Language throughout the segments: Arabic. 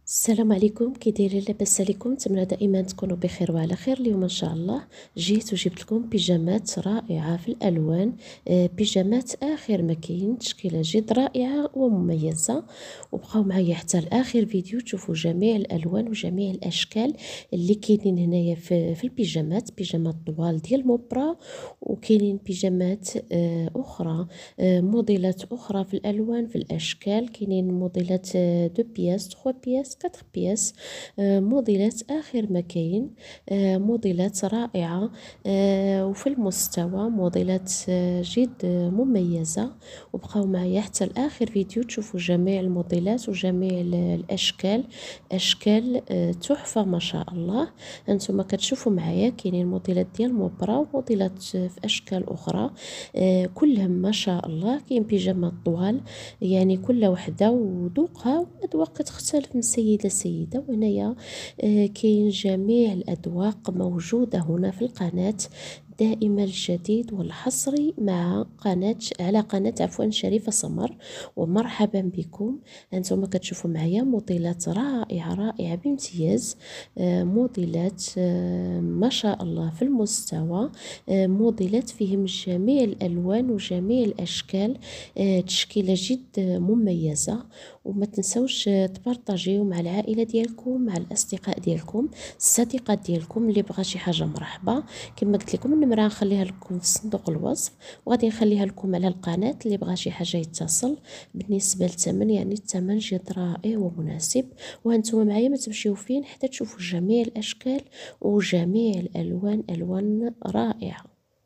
السلام عليكم، كي دايرين؟ لاباس عليكم؟ نتمنى دائما تكونوا بخير وعلى خير. اليوم ان شاء الله جيت وجبت لكم بيجامات رائعه في الالوان. بيجامات اخر ما كاين، تشكيله جد رائعه ومميزه. وبقاو معايا حتى لاخر فيديو تشوفوا جميع الالوان وجميع الاشكال اللي كاينين هنايا في البيجامات. بيجامات طوال ديال موبرا، وكاينين بيجامات اخرى، موديلات اخرى في الالوان في الاشكال. كاينين موديلات دو بياس، 3 بياس، 4 بياس، موديلات اخر ما كاين، موديلات رائعه، وفي المستوى موديلات جد مميزه. وبقاو معايا حتى لاخر فيديو تشوفوا جميع الموديلات وجميع الاشكال. اشكال تحفه ما شاء الله. انتم كتشوفوا معايا كاينين موديلات ديال موبرا وموديلات في اشكال اخرى، كلهم ما شاء الله. كاين بيجامات طوال، يعني كل وحده وذوقها، والاذواق كتختلف من سيده لسيده. وهنايا كاين جميع الاذواق موجوده هنا في القناه. دائما الجديد والحصري مع قناة عفوا شريفة سمر. ومرحبا بكم. انتم كتشوفوا معايا موديلات رائعة رائعة بامتياز، موديلات ما شاء الله في المستوى، موديلات فيهم جميع الالوان وجميع الاشكال، تشكيلة جد مميزة. وما تنسوش تبارطاجيو مع العائلة ديالكم، مع الاصدقاء ديالكم، الصديقات ديالكم اللي بغى شي حاجة مرحبا. كما قلت لكم النمرة نخليها لكم في صندوق الوصف، وغادي نخليها لكم على القناة اللي بغى شي حاجة يتصل. بالنسبة للثمن، يعني الثمن جد رائع ومناسب. وانتم معايا ما تمشيو فين حتى تشوفوا جميع الاشكال وجميع الالوان، الوان رائعة.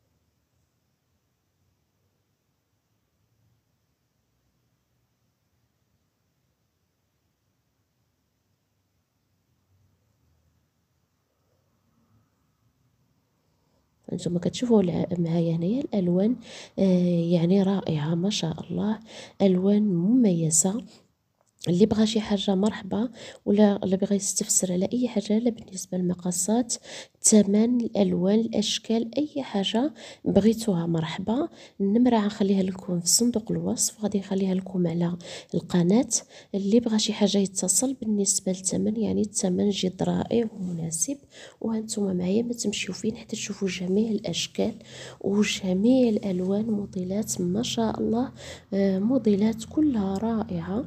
انتم كتشوفوا معايا هنايا الالوان، يعني رائعة ما شاء الله، الوان مميزة. اللي بغى شي حاجه مرحبا، ولا اللي بغى يستفسر على اي حاجه، لا بالنسبه للمقاسات، الثمن، الالوان، الاشكال، اي حاجه بغيتوها مرحبا. النمره غنخليها لكم في صندوق الوصف، غادي نخليها لكم على القناه. اللي بغى شي حاجه يتصل. بالنسبه للثمن، يعني الثمن جد رائع ومناسب. وهانتوما معايا ما تمشيو فين حتى تشوفوا جميع الاشكال وجميع الالوان. موديلات ما شاء الله، موديلات كلها رائعه.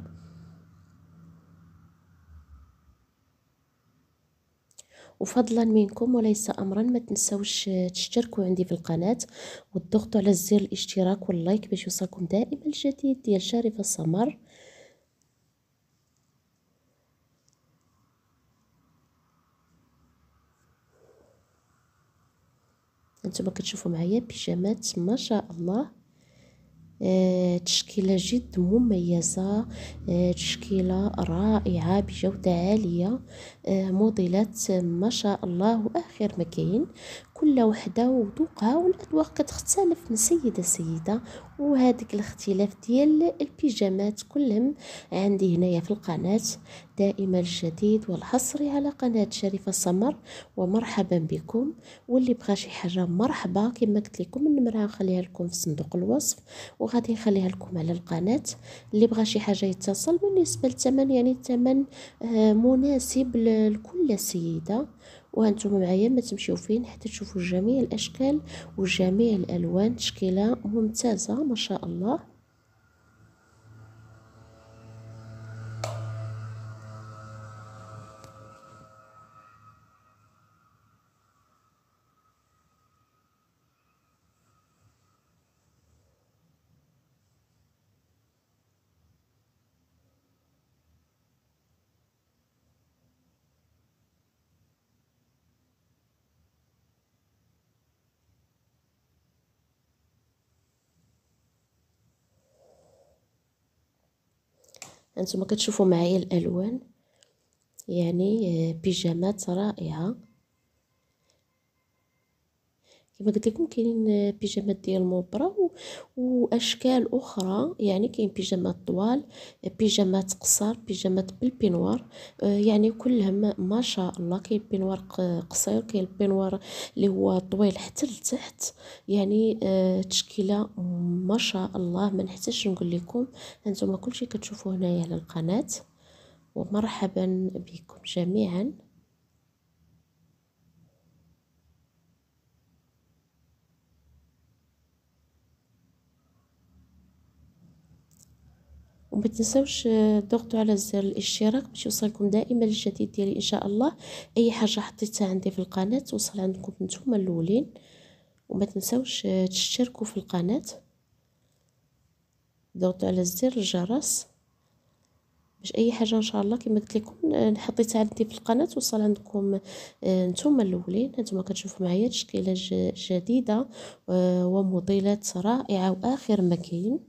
وفضلا منكم وليس امرا، ما تنسوش تشتركوا عندي في القناه وتضغطوا على زر الاشتراك واللايك باش يوصلكم دائما الجديد ديال شريفة سمر. انتم كتشوفوا معايا بيجامات ما شاء الله، تشكيلة جد مميزة، تشكيلة رائعة بجودة عالية، موديلات ما شاء الله وآخر ما كاين. كل وحدة وذوقها، والأذواق كتختلف من سيدة لسيدة. وهذاك الاختلاف ديال البيجامات كلهم عندي هنايا في القناة. دائما الجديد والحصري على قناة شريفة سمر. ومرحبا بكم. واللي بغى شي حاجة مرحبا، كما قلت لكم النمرة نخليها لكم في صندوق الوصف، وغادي نخليها لكم على القناة. اللي بغى شي حاجة يتصل. بالنسبة للثمن، يعني الثمن مناسب لكل سيدة. وهانتم معايا ما تمشيو فين حتى تشوفوا جميع الاشكال وجميع الالوان. تشكيلة ممتازة ما شاء الله. انتم كتشوفوا معايا الالوان، يعني بيجامات رائعة. كما قلت لكم كاينين بيجامات ديال موبرا واشكال اخرى. يعني كاين بيجامات طوال، بيجامات قصار، بيجامات بالبنوار، يعني كلهم ما شاء الله. كاين بنوار قصير، كاين البنوار اللي هو طويل حتى لتحت. يعني تشكيله ما شاء الله ما نحتاجش نقول لكم. هانتوما كلشي كتشوفوه هنايا على القناه. ومرحبا بكم جميعا. وما تنسوش ضغطوا على زر الاشتراك باش يوصلكم دائما الجديد ديالي ان شاء الله. اي حاجه حطيتها عندي في القناه توصل عندكم نتوما الاولين. وما تنسوش تشتركوا في القناه، ضغطوا على زر الجرس باش اي حاجه ان شاء الله كما قلت لكم حطيتها عندي في القناه توصل عندكم نتوما الاولين. هانتوما كتشوفوا معايا تشكيله جديده وموديلات رائعه واخر ما كاين.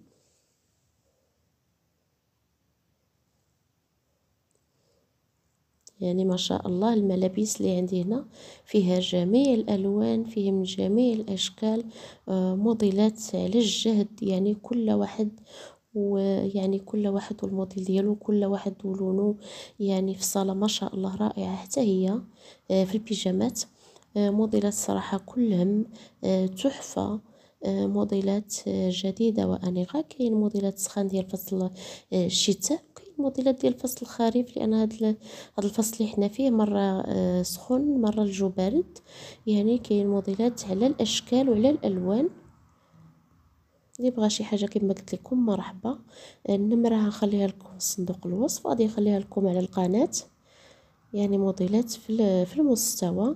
يعني ما شاء الله الملابس اللي عندي هنا فيها جميع الالوان، فيه من جميع الاشكال، موديلات على الجهد. يعني كل واحد ويعني كل واحد والموديل ديالو، كل واحد ولونه. يعني في الصاله ما شاء الله رائعه. حتى هي في البيجامات موديلات صراحه كلهم تحفه. موديلات جديده وانيقه. كاين موديلات سخان ديال فصل الشتاء، وكاين موديلات ديال فصل الخريف، لان هذا الفصل اللي حنا فيه مره سخون مره الجو بارد. يعني كاين موديلات على الاشكال وعلى الالوان. اللي بغى شي حاجه كما قلت لكم مرحبا. النمره غنخليها لكم في صندوق الوصف، غادي نخليها لكم على القناه. يعني موديلات في المستوى.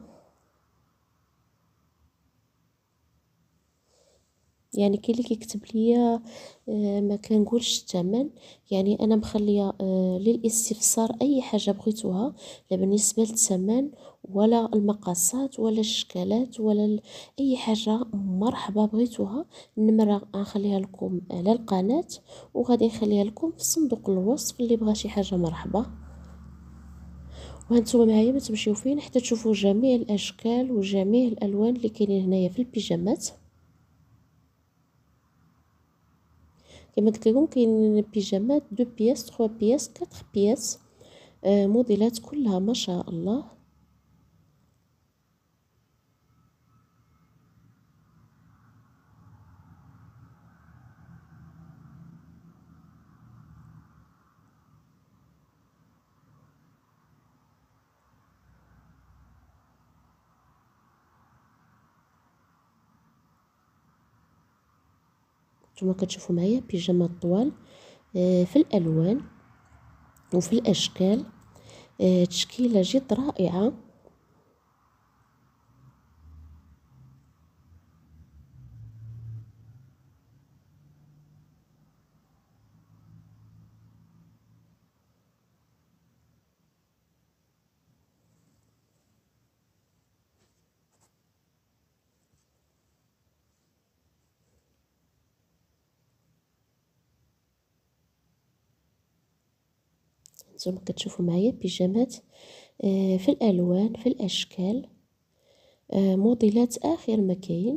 يعني كاين اللي كيكتب ليا ما كنقولش الثمن. يعني انا مخليه للاستفسار اي حاجه بغيتوها، لا بالنسبه للثمن ولا المقاسات ولا الشكلات ولا اي حاجه مرحبا بغيتوها. النمره غنخليها لكم على القناه، وغادي نخليها لكم في صندوق الوصف اللي بغى شي حاجه مرحبا. وهانتوما معايا ما تمشيو فين حتى تشوفوا جميع الاشكال وجميع الالوان اللي كاينين هنايا في البيجامات. كما قلت لكم كاين بيجامات 2 بياس 3 بياس 4 بياس. موديلات كلها ما شاء الله. نتوما كتشوفوا معايا بيجامات طوال في الالوان وفي الاشكال. تشكيله جد رائعه. نتوما كتشوفوا معايا بيجامات في الالوان في الاشكال. موديلات اخر ما كاين.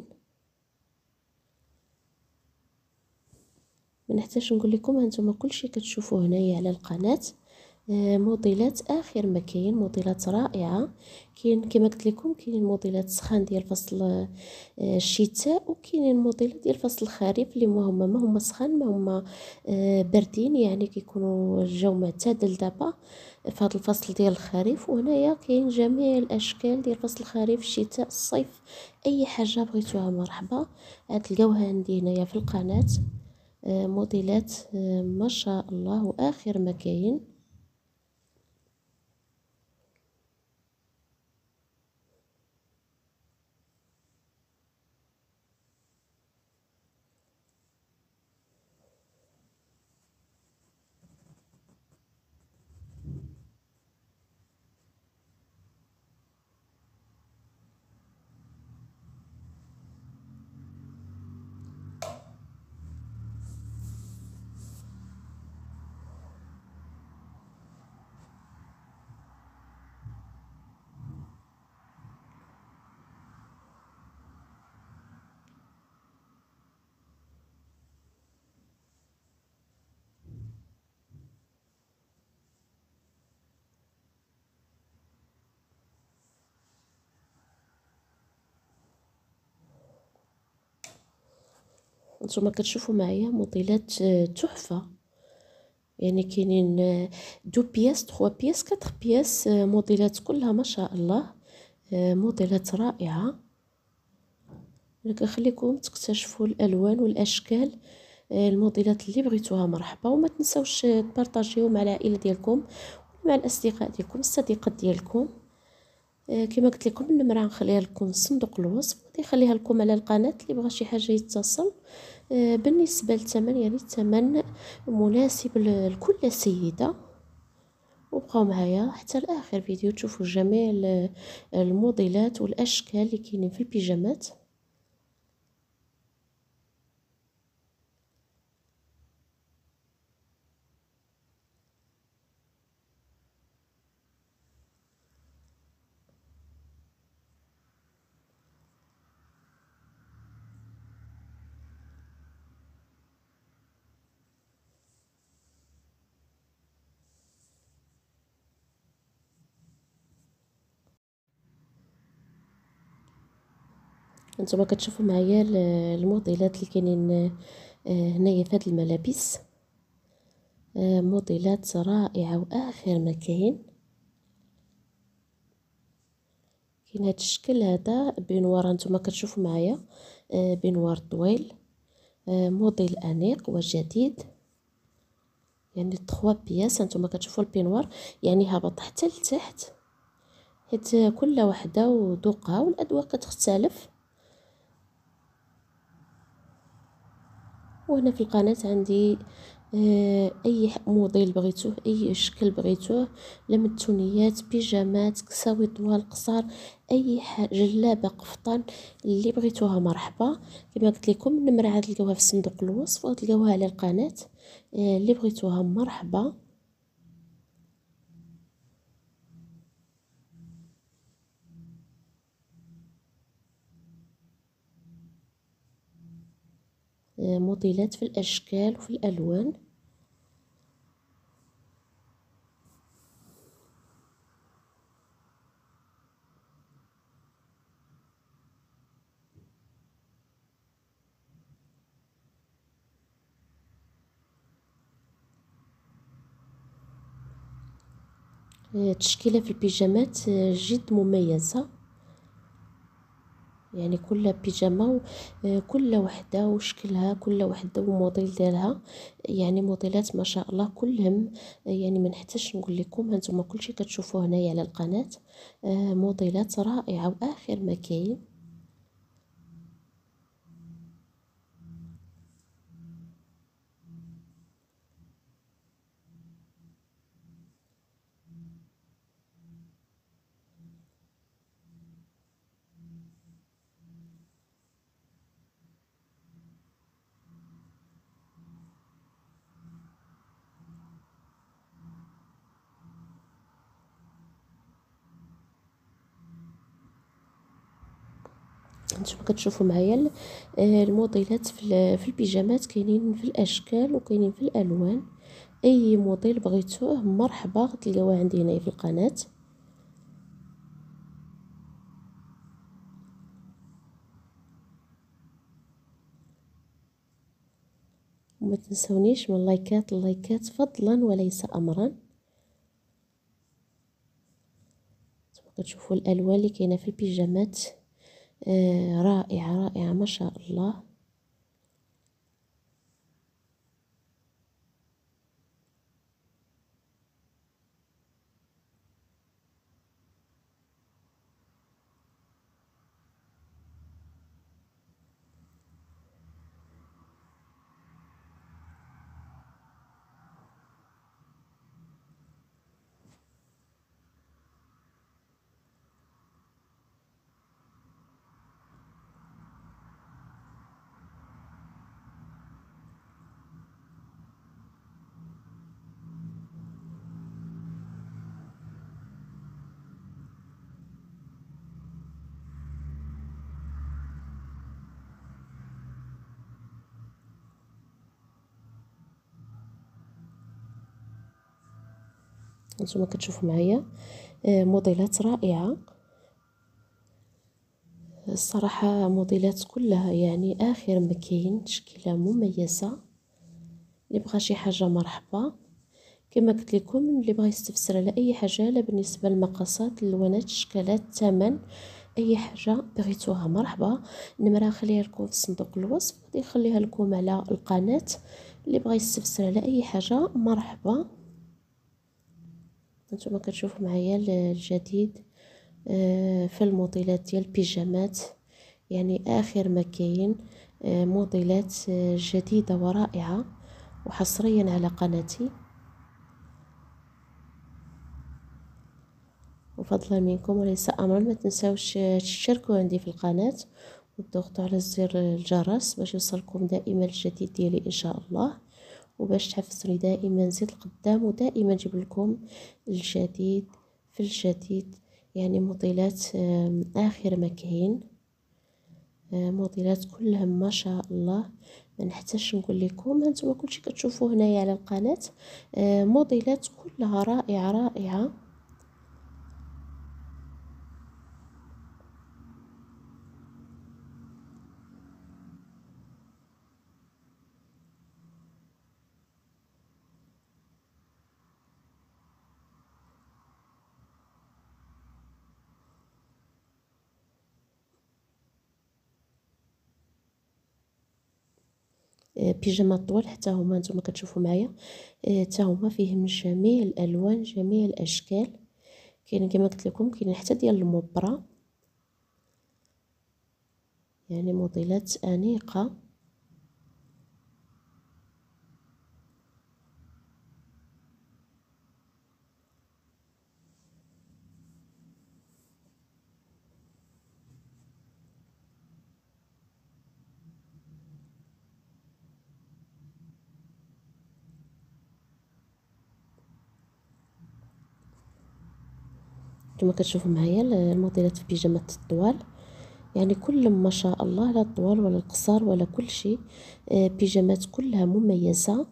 ما نحتاجش نقول لكم هانتوما كلشي كتشوفوه هنايا على القناه. موديلات اخر ما كاين، موديلات رائعه. كاين كما قلت لكم كاين موديلات سخان ديال فصل الشتاء، وكاين موديلات ديال فصل الخريف اللي هما ما هما سخان ما هما باردين. يعني كيكونوا الجو معتدل دابا في هذا الفصل ديال الخريف. وهنايا كاين جميع الاشكال ديال فصل الخريف الشتاء الصيف. اي حاجه بغيتوها مرحبا غتلقاوها عندي هنايا في القناه. موديلات ما شاء الله واخر ما كاين. نتوما كتشوفوا معايا موديلات تحفه. يعني كاينين دو بياس، تخوا بياس، كاتر بياس، موديلات كلها ما شاء الله، موديلات رائعة. كنخليكم تكتشفوا الالوان والاشكال، الموديلات اللي بغيتوها مرحبا. وما تنساوش تبارطاجيو مع العائله ديالكم، مع الاصدقاء ديالكم، الصديقات ديالكم. كما قلت لكم النمره نخليها لكم في صندوق الوصف، غادي نخليها لكم على القناه اللي بغى شي حاجه يتصل. بالنسبه للثمن، يعني الثمن مناسب لكل سيده. وبقاو معايا حتى لاخر فيديو تشوفوا جميع الموديلات والاشكال اللي كاينين في البيجامات. انتما كتشوفوا معايا الموديلات اللي كاينين هنايا في هاد الملابس، موديلات رائعه واخر ما كاين هاد الشكل هذا بنوار. انتما كتشوفوا معايا بنوار طويل، موديل انيق وجديد، يعني 3 بياس. انتما كتشوفوا البينوار يعني هابط حتى لتحت، حيت كل وحده وذوقها والاذواق كتختلف. وهنا في القناة عندي اي موديل بغيتوه، اي شكل بغيتوه، لمتونيات، بيجامات، كساوي طوال قصار، اي حاجه، جلابه، قفطان، اللي بغيتوها مرحبا. كما قلت لكم النمره عاد تلقاوها في صندوق الوصف وتلقاوها على القناه، اللي بغيتوها مرحبا. موديلات في الاشكال وفي الالوان. تشكيله في البيجامات جد مميزه، يعني كل بيجامه كل وحده وشكلها، كل وحده وموديل ديالها، يعني موديلات ما شاء الله كلهم. يعني ما نحتاجش نقول لكم، هانتوما كلشي كتشوفوه هنايا على القناه، موديلات رائعه واخر ما كاين. هانتوما كتشوفوا معايا الموديلات في البيجامات، كاينين في الاشكال وكاينين في الالوان. اي موديل بغيتوه مرحبا، تلقاوه عندي هنا في القناه. وما تنسونيش من اللايكات، اللايكات فضلا وليس امرا. كتشوفوا الالوان اللي كاينه في البيجامات، رائعه رائعه ما شاء الله. نتوما كتشوفوا معايا موديلات رائعه الصراحه، موديلات كلها يعني اخر ما كاين، تشكيله مميزه. اللي بغى شي حاجه مرحبا. كما قلت لكم اللي بغى يستفسر على اي حاجه، لا بالنسبه للمقاسات، الالوانات، الشكلات، الثمن، اي حاجه بغيتوها مرحبا. النمره خليها لكم في صندوق الوصف، غادي نخليها لكم على القناه. اللي بغى يستفسر على اي حاجه مرحبا. انتما كتشوفوا معايا الجديد في الموديلات ديال البيجامات، يعني اخر ما كاين. موديلات جديده ورائعه وحصريا على قناتي. وفضلا منكم وليس امرا ما تنساوش تشتركوا عندي في القناه وتضغطوا على زر الجرس باش يوصلكم دائما الجديد ديالي ان شاء الله، وباش تحفزوني دائما نزيد القدام ودائما نجيب لكم الجديد في الجديد. يعني موديلات اخر ما كاين، موديلات كلها ما شاء الله، ما نحتاجش نقول لكم. هانتوما كلشي كتشوفوه هنايا على القناه، موديلات كلها رائعه رائعه. بيجامات طوال حتى هما نتوما كتشوفوا معايا، حتى هما فيهم جميع الالوان جميع الاشكال. كاين كما قلت لكم كاين حتى ديال المبرة، يعني موديلات انيقه. كما كتشوفوا معايا الموديلات في بيجامات الطوال، يعني كلهم ما شاء الله، لا الطوال ولا القصار ولا كل شيء. بيجامات كلها مميزه.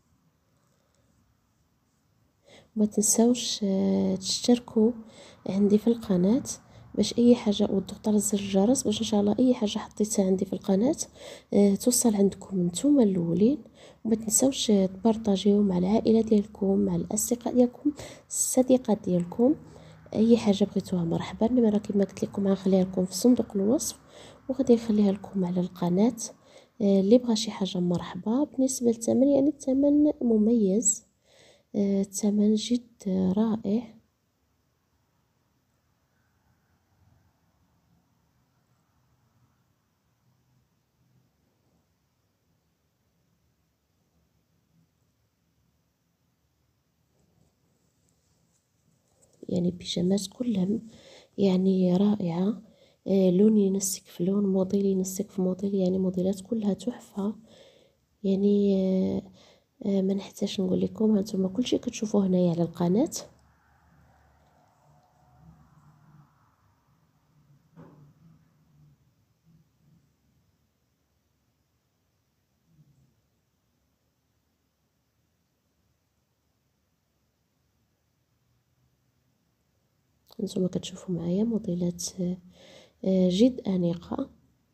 ما تنساوش تشتركوا عندي في القناه باش اي حاجه، وتضغطوا على زر الجرس باش ان شاء الله اي حاجه حطيتها عندي في القناه توصل عندكم نتوما الاولين. وما تنساوش تبارطاجيو مع العائله ديالكم، مع الاصدقاء ديالكم، الصديقات ديالكم. اي حاجه بغيتوها مرحبا. النمره كما قلت لكم غنخليها لكم في صندوق الوصف، وغادي نخليها لكم على القناه. اللي بغى شي حاجه مرحبا. بالنسبه للثمن، يعني الثمن مميز، الثمن جد رائع. يعني بيجامات كلهم يعني رائعة، لون ينسك في لون، موديل ينسك في موديل، يعني موديلات كلها تحفة. يعني ما نحتاج نقول لكم، هانتوما كلشي كتشوفوه هنايا على القناة. هانتوما كتشوفوا معايا موديلات جد أنيقة،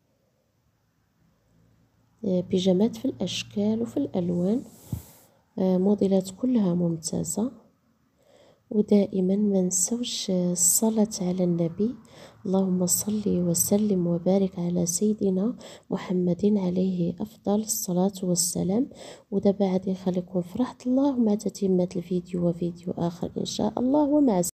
بيجامات في الأشكال وفي الألوان، موديلات كلها ممتازة. ودائما ما نسوش الصلاة على النبي، اللهم صل وسلم وبارك على سيدنا محمد عليه أفضل الصلاة والسلام. ودابا غادي نخليكم في راحة الله، ومع تتمة الفيديو وفيديو آخر إن شاء الله، ومع